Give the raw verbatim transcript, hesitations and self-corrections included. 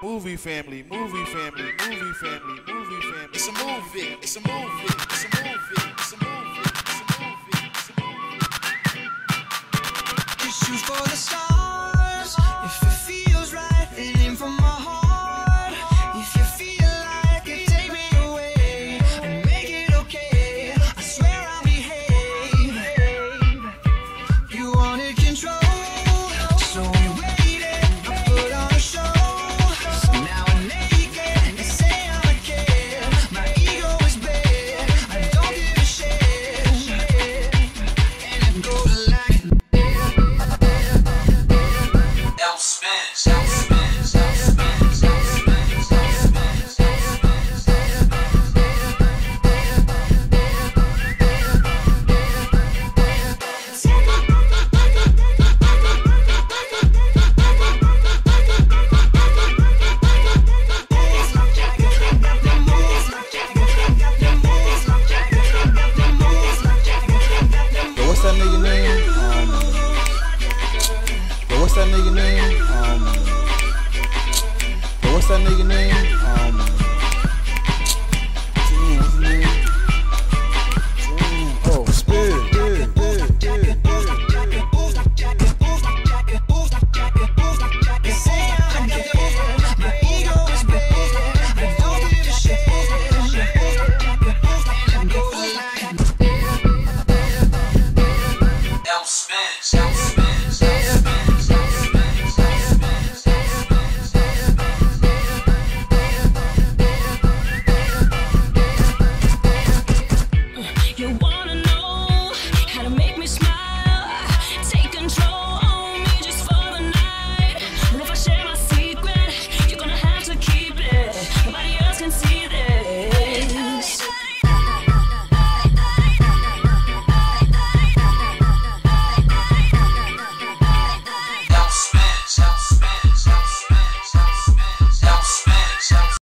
movie family, movie family, movie family, movie family. It's a movie, it's a movie, it's a movie, it's a movie, it's a movie, it's a movie. Just shoot for the stars, if it feels right, then aim for my heart. If you feel like it, take me away and make it okay. I swear I'll behave. You wanted control, so we waited, I put on a show. Now I'm naked and say I'm a kid. My ego is big, I don't give a shit. And it goes like L spins, L spins, L spins, L spins, L spins, L Yo, what's that nigga name? Um, yo, what's that nigga name? Um, yo, what's that nigga name? Um, what's his name? What's his name? Mm, oh, Spid. Yeah, yeah, yeah, yeah. L spins, L spins.